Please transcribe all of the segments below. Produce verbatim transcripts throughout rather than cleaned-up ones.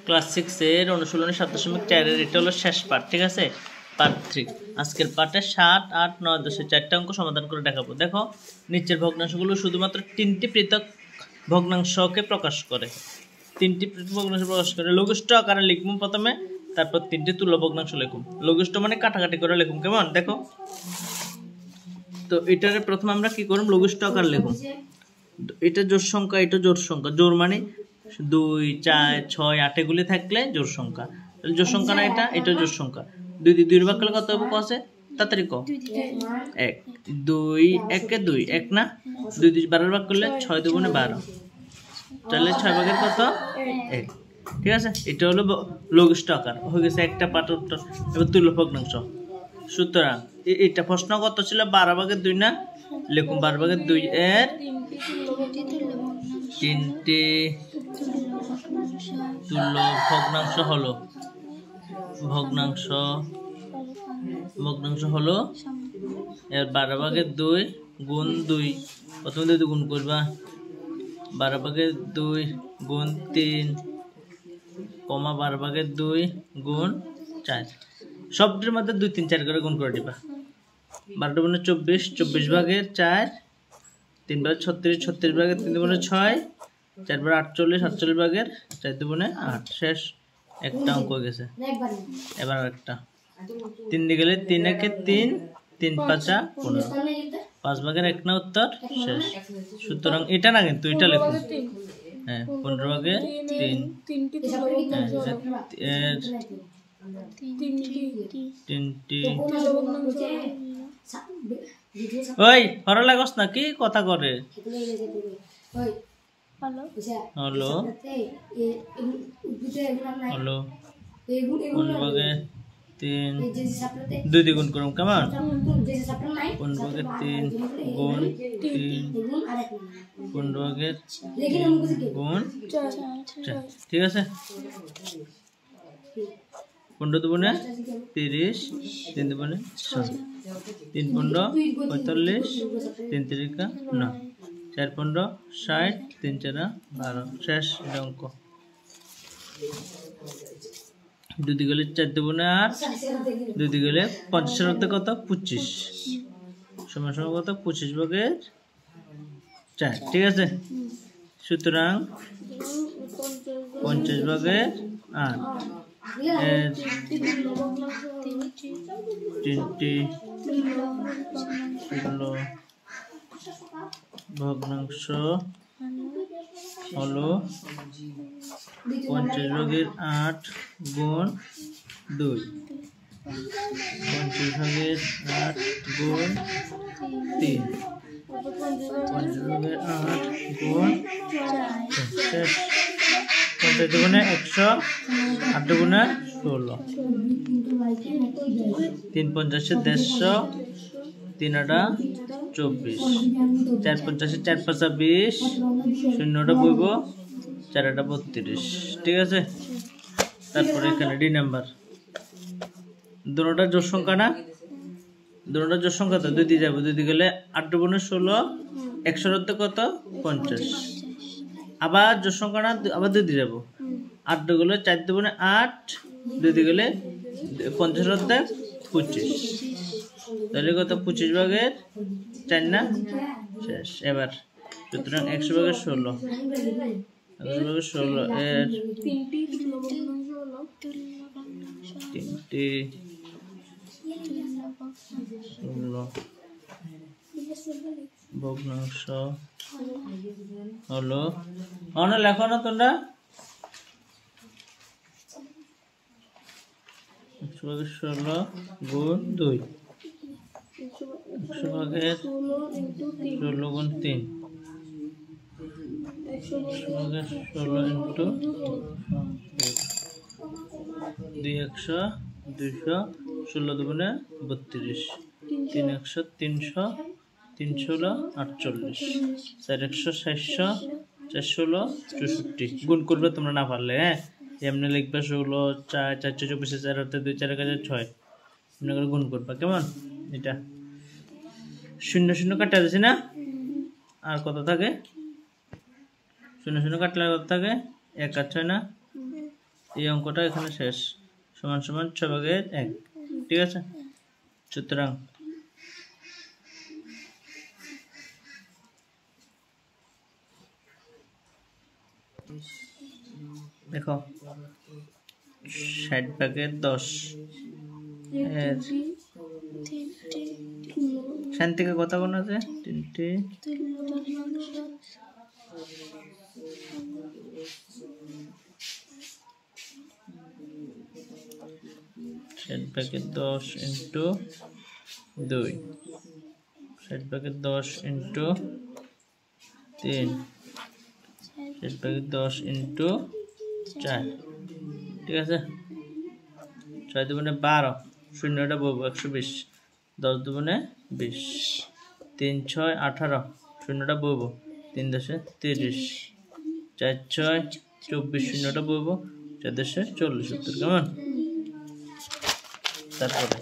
Class six এর অনুশীলনী সাত দশমিক চারের এটা হলো শেষ পার্ট, ঠিক আছে? Part three. আজকের পার্টে সাত আট নয় দশের চারটা অঙ্ক সমাধান করে দেখাবো। দেখো, নিচের ভগ্নাংশগুলো শুধুমাত্র তিনটি পৃথক ভগ্নাংশকে প্রকাশ করে। তিনটি পৃথক ভগ্নাংশ প্রকাশ করে লঘিষ্ঠ আকারে লিখুন প্রথমে, তারপর তিনটি তুল্য ভগ্নাংশ লিখুন। লঘিষ্ঠ মানে কাটাকাটি করে লিখুন, কেমন? দেখো তো এটারে প্রথমে আমরা কি করব, লঘিষ্ঠ আকার লিখুন। এটা জোড় সংখ্যা, এটা জোড় সংখ্যা। জোড় মানে দুই চার ছয় আট এগুলি থাকলে জোড় সংখ্যা। জোড় সংখ্যা না এটা, এটা জোড় সংখ্যা। দুই দুই দুই ভাগ করলে কত হবে? কসে তাড়াতাড়ি ক এক। দুই একে দুই এক না, দুই দুই বারো ভাগ করলে ছয় দুগুণে বারো, তাহলে ছয় ভাগের কত? এক। ঠিক আছে, এটা হলো লঘিষ্ঠ আকার। হয়ে গেছে একটা পাঠ উত্তর। এবার তুল্য ভগ্নাংশ। সুতরাং এটা প্রশ্ন কত ছিল? বারো ভাগের দুই না, লিখুন বারো ভাগের দুই এর তিনটি তুল্য ভগ্নাংশ হলো ভগ্নাংশ ভগ্নাংশ হলো এর বারো ভাগের দুই গুণ দুই। প্রথমে দুই গুণ করবা, বারো ভাগের দুই গুণ তিন কমা বারো ভাগের দুই গুণ চার। সবটির মধ্যে দুই তিন চার করে গুণ করে দিবা। বারোটা গুণে চব্বিশ, চব্বিশ ভাগের চার, তিন ভাগের ছত্রিশ, ছত্রিশ ভাগের তিন দুগুণে ছয়, চার ভাগের আটচল্লিশ, আটচল্লিশ ভাগের চার দুগুণে আট। শেষ, একটা অঙ্ক হয়ে গেছে। এবার একটা তিন দিয়ে গেলে তিন একে তিন, তিন পাঁচা পনেরো, পাঁচ ভাগের এক না উত্তর। শেষ। সুতরাং এটা না কিন্তু এটা লিখুন। হ্যাঁ, পনেরো ভাগের তিন, এর তিনটি। ওই হরা লাগস না কি কথা করে? হলো হলো পনেরো ভাগের তিন, দুই দ্বিগুণ করুন, কেমন? পনেরো ভাগের তিন গুণ তিন, পনেরো ভাগের তিন গুণ চার। ঠিক আছে, পনেরো দুগুণে তিরিশ, তিন দুগুণে ছয়, তিন পনেরো পঁয়তাল্লিশ, তিন তিরিকা নয়, চার পনেরো ষাট, তিন চারা বারো। শেষ অঙ্ক। দুই দিকে গেলে চার দুগুণে আট, দুই দিকে গেলে পঞ্চাশের মধ্যে কত? পঁচিশ, সময় সময় কত? পঁচিশ ভাগের চার। ঠিক আছে, সুতরাং পঞ্চাশ ভাগের আট এর তিনটি তুল্য ভগ্নাংশ হলো পঞ্চাশ ভাগের আট গুণ দুই, পঞ্চাশ ভাগের আট গুণ তিন, পঞ্চাশ ভাগের আট গুণ শেষ। পঞ্চাশ দুগুণে একশো, আট দুগুণে ষোলো, তিন পঞ্চাশে দেড়শো, তিন আটা চব্বিশ, চার পঞ্চাশে চার পাঁচা বিশ, শূন্যটা বইব, চার আটা বত্রিশ। ঠিক আছে, তারপরে এখানে ডি নাম্বার। দুটোটা জোড় সংখ্যা না, দুটোটা জোড় সংখ্যা তো দুই দিয়ে যাবো। দুই দিয়ে গেলে আট দুগুণে ষোলো, একশোর মধ্যে কত? পঞ্চাশ। আবার জোড় সংখ্যা না, আবার দুই দিয়ে যাবো। আট দুগুলো চার দুগুণে আট, দুই দিয়ে গেলে পঞ্চাশ মধ্যে পঁচিশ, তাহলে কত? পঁচিশ ভাগের চার না। শেষ। এবার সুতরাং একশো ভাগের ষোলো, একশো ভাগের ষোলো এর তিনটি ভগ্নাংশ হলো, অনেক লেখো না তোমরা। একশো ভাগের ষোলো গুণ দুই, একশো ভাগের ষোলো গুণ তিন, একশো ভাগের ষোলো ইন্টু দুই, একশো, দুইশো, ষোলো দুগুণে বত্রিশ, তিন একশো, তিনশো, তিনশো হলো আটচল্লিশ, চার একশো ষাটশো, চার ষোলো চৌষট্টি। গুণ করবে তোমরা না পারলে। হ্যাঁ, এমনি লিখবে ষোলো চার, চারশো চব্বিশে চার অর্থাৎ দুই চার হাজার ছয়, এমনি করে গুণ করবা, কেমন? এটা শূন্য শূন্য কাটা যাচ্ছে না, আর কত থাকে? শূন্য শূন্য কাটলে কত থাকে? এক আর ছয় না, এই অঙ্কটা এখানে শেষ। সমান সমান ছয় ভাগের এক, ঠিক আছে। সুতরাং দেখো ষাট ভাগের দশ এর শান্তিকে কথা কোন আছে তিনটি ষাট ভাগের দশ ইন্টু দুই, ষাট ভাগের দশ ইন্টু তিন, ষাট ভাগের দশ ইন্টু চার, ঠিক আছে। ছয় দুগুণে বারো, শূন্যটা বলবো একশো বিশ, দশ দুগুণে বিশ, তিন ছয় আঠারো, শূন্যটা বলবো তিন দশে তিরিশ, চার ছয় চব্বিশ, শূন্যটা বলবো চার দশে চল্লিশ, উত্তর কেমন। তারপরে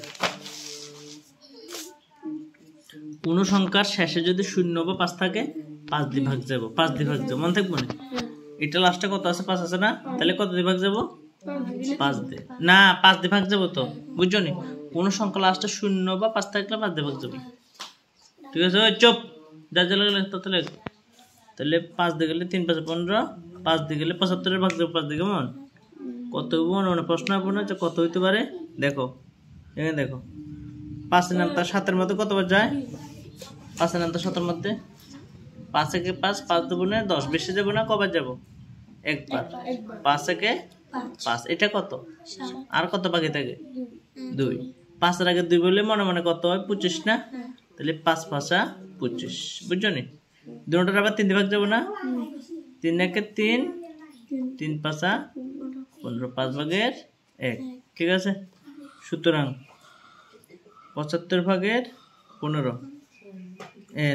কোনো সংখ্যার শেষে যদি শূন্য বা পাঁচ থাকে পাঁচ দিয়ে ভাগ যাবো, পাঁচ দিয়ে ভাগ যাবো, মনে থাকবো না। এটা লাস্টে কত আছে? পাঁচ আছে না? তাহলে কত দিয়ে ভাগ যাবো? পাঁচ দিয়ে না, পাঁচ দিয়ে ভাগ যাবো তো, বুঝছো নি? কোনো সংখ্যা লাস্টে শূন্য বা পাঁচ থাকলে পাঁচ দিয়ে ভাগ যাবো, ঠিক আছে। ওই চুপ, যা যা লাগলে তত লেখ। তাহলে পাঁচ দিয়ে গেলে তিন পাঁচে পনেরো, পাঁচ দিয়ে গেলে পঁচাত্তরের ভাগ যাবো পাঁচ দিয়ে, কেমন? কত হইব মানে প্রশ্ন হবে না যে কত হইতে পারে। দেখো এখানে দেখো পাঁচের নাম তার সাতের মধ্যে কতবার যায়? পাঁচের নাম তার সাতের মধ্যে পাঁচ একে পাঁচ, পাঁচ দুগুণে দশ, বেশি যাবো না কবার যাবো? একবার। পাঁচ একে পাঁচ, এটা কত? আর কত বাকি থাকে? দুই। পাঁচের আগে দুই বললে মনে মনে কত হয়? পঁচিশ না? তাহলে পাঁচ পাঁচা পঁচিশ, বুঝছো নি? দুটোর আবার তিন ভাগ যাবো না? তিন একে তিন, তিন পাঁচা পনেরো, পাঁচ ভাগের এক, ঠিক আছে। সুতরাং পঁচাত্তর ভাগের পনেরো এর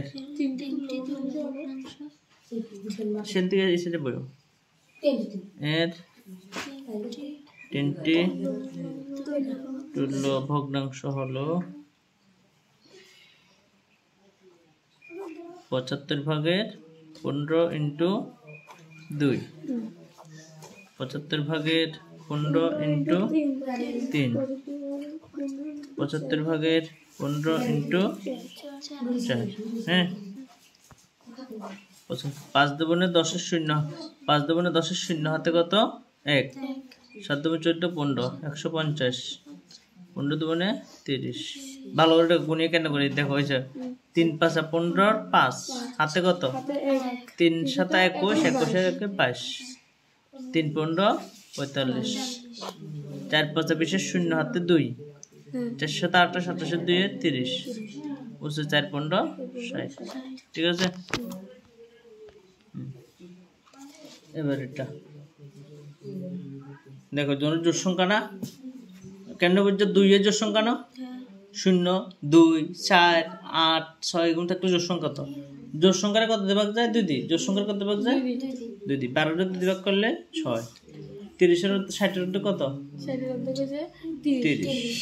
সেন থেকে এসে বই এর তিনটি তুল্য ভগ্নাংশ হলো পঁচাত্তর ভাগের পনেরো ইন্টু দুই, পঁচাত্তর ভাগের পনেরো ইন্টু তিন, পঁচাত্তর ভাগের পনেরো ইন্টু চার, হ্যাঁ। পাঁচ দুগুণে দশের শূন্য, পাঁচ দুগুণে দশের শূন্য হাতে কত? এক। সাত দুগুণে চোদ্দ পনেরো, একশো পঞ্চাশ, পনেরো দুগুণে তিরিশ। ভালো করে গুণিয়ে কেন করি দেখো, হয়েছে তিন পাঁচা পনেরো, পাঁচ হাতে কত? তিন সাতা একুশ, একুশে একে বাইশ, তিন পনেরো পঁয়তাল্লিশ, চার পাঁচা বিশের শূন্য হাতে দুই, চারশো আটটা সাতাশো দুই তিরিশ, বলছে চার পনেরো ষাট, ঠিক আছে। এবার এটা দেখো জোর জোর সংখ্যা না, কেন বলছে দুই এর জোর সংখ্যা না? শূন্য দুই চার আট ছয় এগুলো থাকলে জোর সংখ্যা, তো জোর সংখ্যার কত দিয়ে ভাগ যায়? দুই দিয়ে। জোর সংখ্যার কত ভাগ যায়? দুই দিয়ে। বারোটা দুই ভাগ করলে ছয়, তিরিশের ষাটের মধ্যে কত? তিরিশ।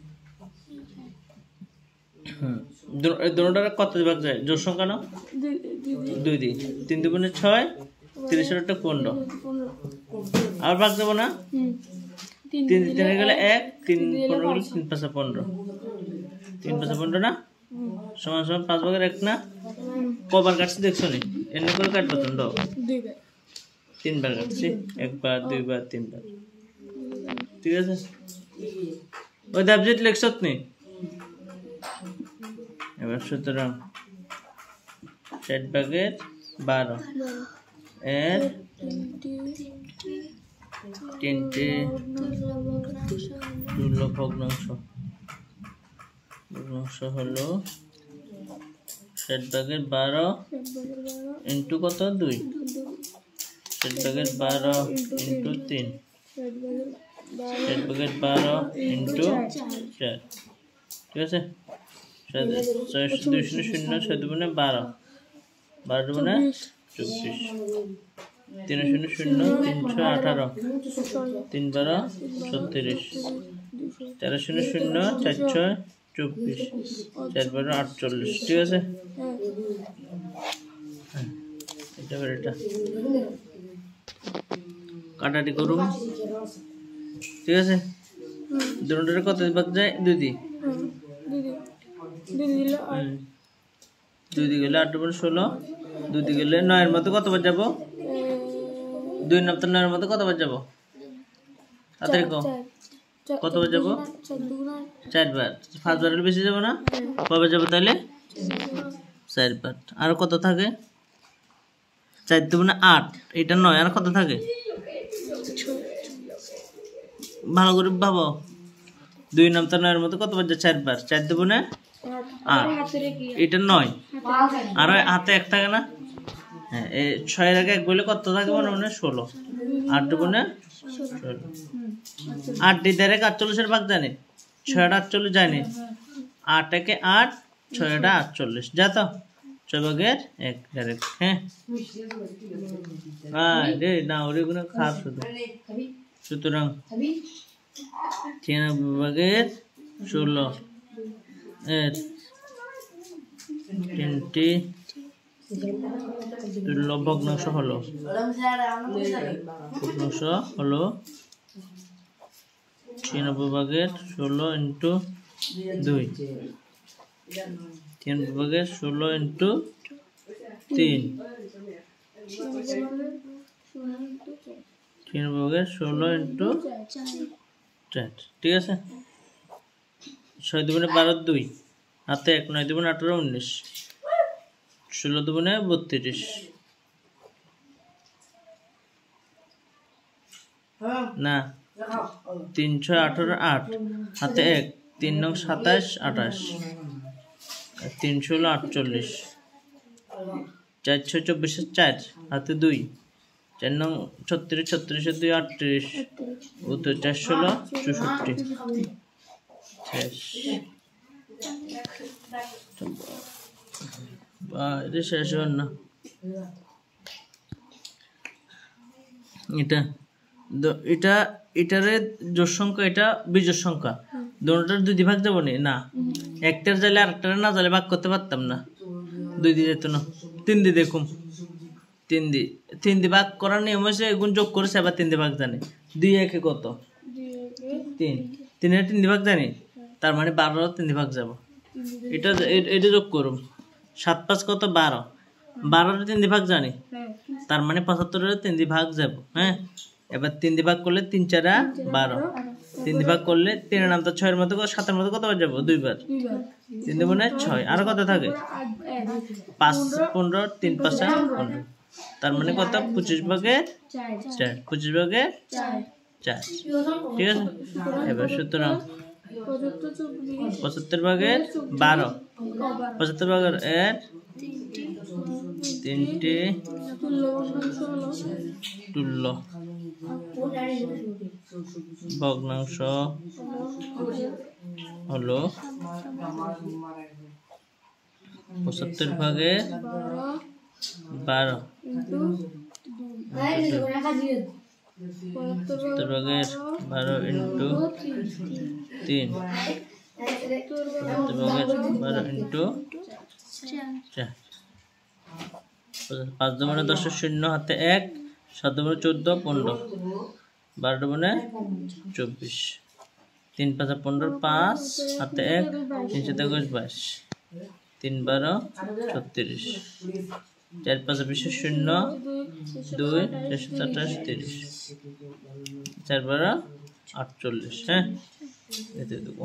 হম দুটোটার কত দিয়ে ভাগ যায়? জোর সংখ্যা না, দুই দিয়ে। তিন দুগুণে ছয়, তিরিশের একটা পনেরো, আর ভাগ যাবো না? তিন তিনে গেলে এক, তিন পনেরো গেলে তিন পাঁচা পনেরো, তিন পাঁচা পনেরো না, সমান সমান পাঁচ ভাগের এক না। কবার কাটছি দেখছো নি? এমনি করে কাটবো তো, তিনবার কাটছি, একবার দুইবার তিনবার, ঠিক আছে। ওই দাবজিৎ লেখছত নি। এবার সুতরাং ষাট ভাগের বারো এর তিনটি তুল্য ভগ্নাংশ ভগ্নাংশ হলো ষাট ভাগের বারো ইন্টু কত? দুই, ষাট ভাগের বারো ইন্টু তিন, ষাট ভাগের বারো ইন্টু চার, ঠিক আছে। দুই শূন্য শূন্য ছয় দুগুণে বারো, বারো দুগুণে চব্বিশ, তিন শূন্য শূন্য তিনশো আঠারো, তিন বারো ছত্রিশ, চার শূন্য শূন্য চার ছয় চব্বিশ, চার বারো আটচল্লিশ, ঠিক আছে। এটা এটা কাটাটি করুন, ঠিক আছে? দুটোর কত ভাগ যায়? দুই দি দুই দি গেলে আট দুগুণ ষোলো, দুই দি গেলে নয়ের মধ্যে কতবার যাবো? দুই নয় নয়ের মধ্যে কতবার যাবো? তাড়াতাড়ি কও, কতবার যাবো? চারবার। পাঁচবার হলে বেশি যাবো না? কবে যাবো তাহলে? চারবার। আর কত থাকে? চার দুগুণে আট, এটা নয়, আর কত থাকে? ভালো করে ভাবো, দুই নামতা নয়ের মধ্যে কতবার যায়? চারবার। চার দুগুণে আট, এটা নয়, আর হাতে এক থাকে না? হ্যাঁ, এই ছয়ের আগে এক বলে কত থাকে মনে মনে? ষোলো। আট দুগুণে ষোলো। আট ডি ডাইরেক্ট আটচল্লিশের ভাগ জানি, ছয়টা আটচল্লিশ যায়নি। আট একে আট, ছয়টা আটচল্লিশ, যা তো ছয় ভাগের এক ডাইরেক্ট। হ্যাঁ রে না, ওগুলো খারাপ শুধু। সুতরাং ছিয়ানব্বই ভাগের ষোলো এর তিনটি ভগ্নাংশ হলো ভগ্নাংশ হলো ছিয়ানব্বই ভাগের ষোলো ইন্টু দুই, ছিয়ানব্বই ভাগের ষোলো ইন্টু তিন, ছিয়ানব্বই ভাগের ষোলো ইন্টু চার, ঠিক আছে? ছয় দুগুণে বারো দুই, হাতে এক, নয় দুগুণে আঠারো উনিশ, ষোলো দুগুণে বত্রিশ, না তিন ছয় আঠারো আট, হাতে এক, তিন নং সাতাশ আঠাশ, তিন ষোলো আটচল্লিশ, চার ছয় চব্বিশের চার, হাতে দুই, চার নং ছত্রিশ, ছত্রিশের দুই আটত্রিশ, উত্তর চার ষোলো চৌষট্টি। এটা শেষ হন না, এটা এটা এটারে জোড় সংখ্যা, এটা বিজোড় সংখ্যা, দুটোটার দুই দি ভাগ যাবো না? একটার জালে আর একটার না জালে ভাগ করতে পারতাম না, দুই দি যেত না। তিন দি দেখুন, তিন দি তিন দি ভাগ করার নিয়ম হয়েছে এগুন যোগ করেছে, আবার তিন দি ভাগ জানি। দুই একে কত? তিন, তিনের তিন দি ভাগ জানি, তার মানে বারো তিন দি ভাগ যাবো। এটা এটা যোগ করুন, সাত পাঁচ কত? বারো, বারোর তিন দি ভাগ জানি, তার মানে পঁচাত্তরের তিন দি ভাগ যাব। হ্যাঁ, এবার তিন দি ভাগ করলে তিন চারা বারো, তিন দি ভাগ করলে তিনের নাম তো ছয়ের মতো, সাতের মতো কতবার যাবো? দুইবার। তিন দুগুণে ছয়, আরো কত থাকে? পাঁচ পনেরো, তিন পাঁচা পনেরো, তার মানে কত? পঁচিশ ভাগের চার, পঁচিশ ভাগের চার, ঠিক আছে? এবার সুতরাং পঁচাত্তর ভাগের বারো, পঁচাত্তর ভাগের এক, তিনটি তুল্য ভগ্নাংশ হলো পঁচাত্তর ভাগের বারো, পঁচাত্তর ভাগের বারো ইন্টু তিন, পঁচাত্তর ভাগের বারো ইন্টু চার, পাঁচ দুগুণে দশ শূন্য, হাতে এক, সাত দুগুণে চোদ্দ পনেরো, বারো দুগুণে চব্বিশ, তিন পাঁচা পনেরো, পাঁচ হাতে এক, তিন সাত একুশ বাইশ, তিন বারো ছত্রিশ, চার পাঁচ বিশ শূন্য, দুই চার সাত আঠাশ তিরিশ, চার বারো আটচল্লিশ। হ্যাঁ, এতে দেবো।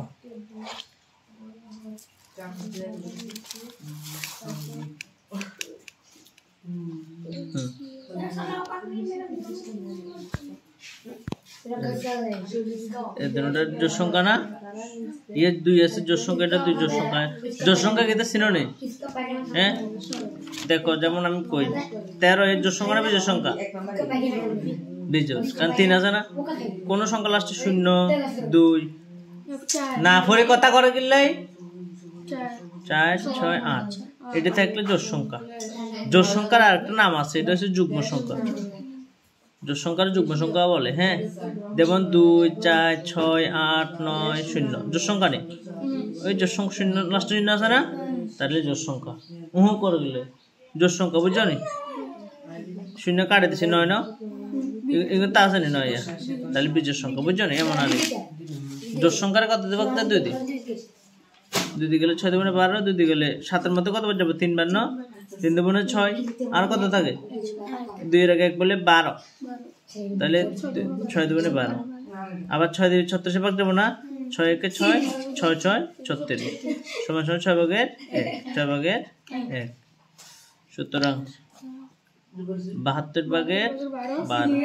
জোড় সংখ্যা না, ইয়ে দুই আছে জোড় সংখ্যা, এটা দুই জোড় সংখ্যা। জোড় সংখ্যা কিন্তু চিনো নেই? হ্যাঁ, দেখো যেমন আমি কই, তেরো এর জোড় সংখ্যা না বিজোড় সংখ্যা? বিজোড়, কারণ তিন আছে না। কোন সংখ্যা লাস্টে শূন্য, দুই না পরে কথা করে গেলেই চার ছয় আট, এটা থাকলে জোড় সংখ্যা। জোড় সংখ্যার আরেকটা নাম আছে, এটা হচ্ছে যুগ্ম সংখ্যা। জোড় সংখ্যার যুগ্ম সংখ্যা বলে। হ্যাঁ, যেমন দুই চার ছয় আট নয় শূন্য, জোড় সংখ্যা নেই। ওই জোড় সংখ্যা শূন্য লাস্টে শূন্য আছে না, তাহলে জোড় সংখ্যা। উহু করে গেলে জোড় সংখ্যা, বুঝছো নি? শূন্য কাটে দিছি, নয় না এগুলো তা আছে নয় তাহলে বিজোড় সংখ্যা বুঝছো না এমন আর জোড় সংখ্যার কত দেবো দুই দিন দুই দিকে গেলে ছয় দুগুণে বারো দুই দিকে গেলে সাতের মধ্যে কতবার যাবো তিন বার ন তিন দুগুণে ছয় আর কত থাকে দুইয়ের আগে এক বলে বারো তাহলে ছয় দুগুণে বারো আবার ছয় দিয়ে ছত্রিশে ভাগ যাবো না ছয় একে ছয় ছয় ছয় ছত্রিশ সমান সমান ছয় ভাগের এক ছয় ভাগের এক সুতরাং বাহাত্তর ভাগের বারো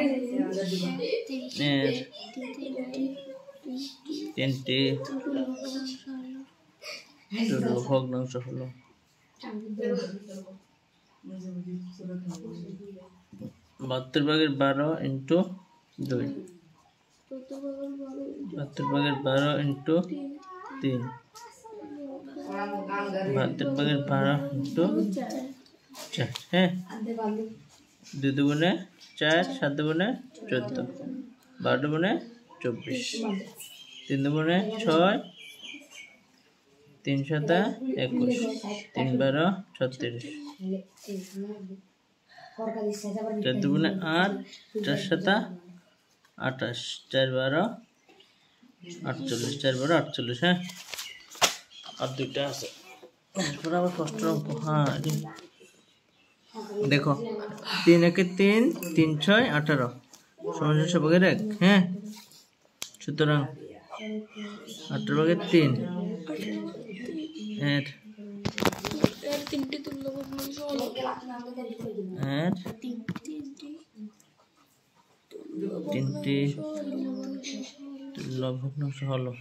এর তিনটি ভগ্নাংশ হলো বাহাত্তর ভাগের বারো ইন্টু দুই বাহাত্তর ভাগের বারো ইন্টু তিন বাহাত্তর ভাগের বারো ইন্টু চার হ্যাঁ দুই দুগুণে চার সাত দুগুণে চোদ্দ বারো দুগুণে চব্বিশ তিন দুগুণে ছয় তিন সাতা একুশ তিন বারো ছত্রিশ চার দুগুণে আট চার সাতা আঠাশ চার বারো আটচল্লিশ চার বারো আটচল্লিশ হ্যাঁ আর দুইটা আছে এরপর আবার কষ্ট অঙ্ক হ্যাঁ দেখো তিন একে তিন তিন ছয় আঠারো সমান সমান ভাগের এক হ্যাঁ সুতরাং আঠারো ভাগের তিন এর এর তিনটি তুল্য ভগ্নাংশ হলো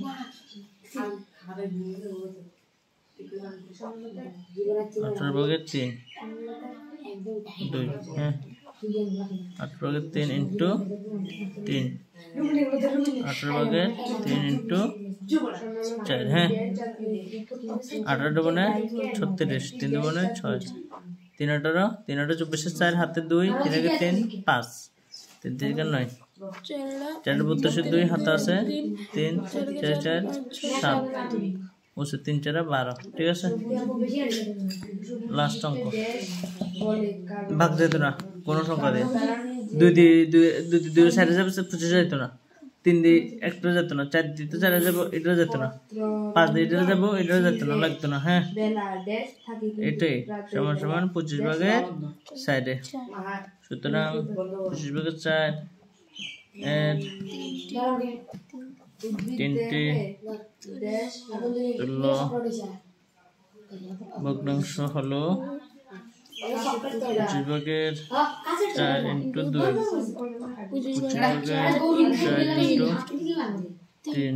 আঠারো ভাগের তিন দুই হ্যাঁ আঠারো ভাগের তিন ইন্টু তিন আঠারো ভাগের তিন ইন্টু চার হ্যাঁ আঠারো দুগুণে ছত্রিশ তিন দুগুণে ছয় তিন আঠারো তিন আঠারো চব্বিশের চার হাতে দুই তিন আগে তিন পাঁচ তিন তিন নয় চার বত্রিশের দুই হাতে আছে তিন চার চার সাত বসে তিন চারা বারো ঠিক আছে লাস্ট অঙ্ক ভাগ যেত না কোনো সংখ্যা দিয়ে দুই দিয়ে দুই দুই দুই সাইডে যাবে পঁচিশে যেত না তিন দিয়ে একটা যেত না চার দিয়ে তো চারে যাবো এটা যেত না পাঁচ দিয়ে এটা যাবো এটা যেত না লাগতো না হ্যাঁ এটাই সমান সমান পঁচিশ ভাগের সাইডে সুতরাং পঁচিশ ভাগের চার এর তিনটি তুল্য ভগ্নাংশ হলো পঁচিশ ভাগের চার ইন্টু দুই পঁচিশ ভাগের চার ইন্টু তিন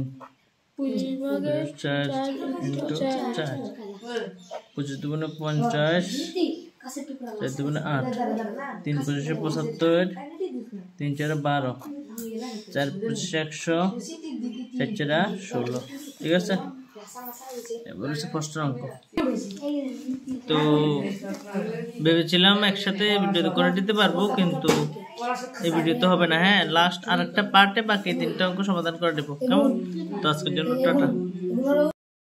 চার ইন্টু চার পঁচিশ দুগুণে পঞ্চাশ চার দুগুণে আট তিন পঁচিশে পঁচাত্তর তিন চারে বারো চার পঁচিশে একশো চার চারা ষোলো ঠিক আছে এবার হচ্ছে প্রশ্ন অঙ্ক তো ভেবেছিলাম একসাথে ভিডিও করে দিতে পারবো কিন্তু এই ভিডিও তো হবে না হ্যাঁ লাস্ট আর একটা পার্টে বাকি তিনটা অঙ্ক সমাধান করে দেবো কেমন তো আজকের জন্য টাটা।